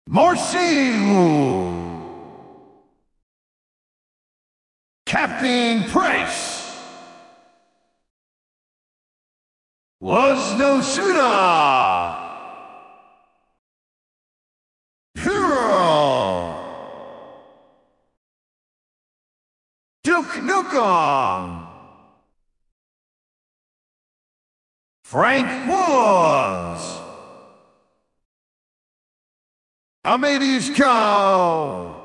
Marcel, Captain Price was no sooner Hero Duke Nukem Frank was Amadeus Call